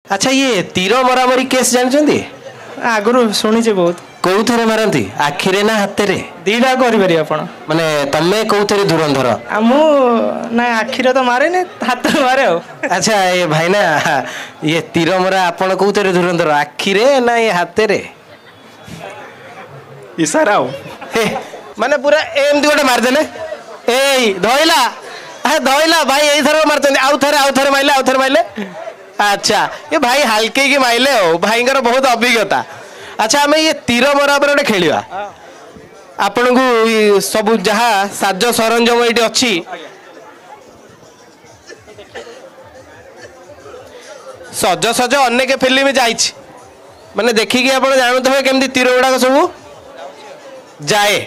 अच्छा ये तीर मरामरी केस जानते आगु शुणी बहुत कौ थे मारती आखिरे ना हाथ रे दीटा करें आपण माने तमे कौ थे धुरंधर ना आखिरे तो मारे हाथ मारे अच्छा ये भाई ना ये तीर मरा आपण कौ थे धुरंधर आखिरे ना ये हाथ रे इशारा माने पूरा एमती गोटे मारदेले ए धइला धइला भाई यही थर मारते आउ थे माइले अच्छा ये भाई हल्के की माइले हो भाई बहुत अभिज्ञता अच्छा आम ये तीर मरा पर गोटे खेलिया आपण को सब जहाँ साज सरंजाम ये अच्छी सज सज अनेक फिल्म जाइए माने देखिकी आप जानते केमती तीर गुड़ाक सब जाए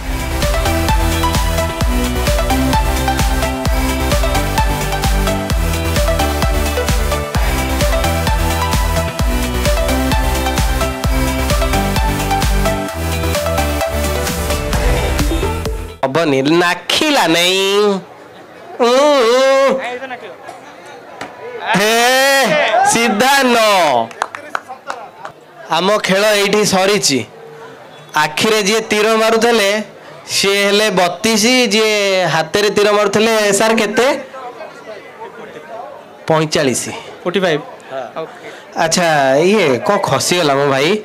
हबनी नाखिला नहीं हे सीधा न आम खेल ये सरी आखिरे जी तीर मारुले सी हेले 32 जी हाथ रे तीर मारुले सार केते 45 अच्छा ये कौन खसीगला मो भाई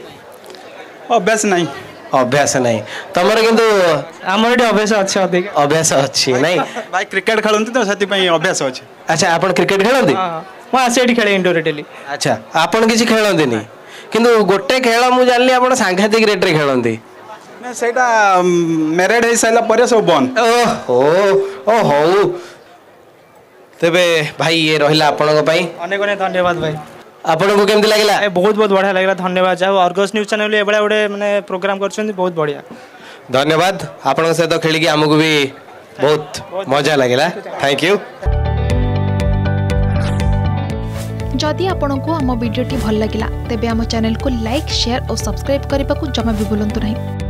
अभ्यास नहीं तमर किंतु आमर ये अभ्यास अच्छे अधिक अभ्यास अच्छी नहीं भाई क्रिकेट खेलती तो से अभ्यास अच्छे अच्छा आप क्रिकेट खेलती मुझे खेले इंडोर डेली अच्छा आपन किसी खेलती नहीं किंतु गोटे खेल मुझे जानी आप सांघातिक रेट रे खेलती सेटा मैरिड हो सारा पर सब बंद ओ हो तेबे भाई ये रहिला आपन को पई अनेक अनेक धन्यवाद भाई आपन को केमती लागला बहुत बहुत बढ़िया लगा धन्यवाद जाओ अर्गस न्यूज चैनल एबडा गोटे माने प्रोग्राम करछन बहुत बढ़िया धन्यवाद आपन सहित खेलिकी हमको भी बहुत मजा लागला थैंक यू जदि आपंक आम भिडी भल लगा तेब आम चैनल को लाइक शेयर और सब्सक्राइब करने को जमा भी भूलु नहीं।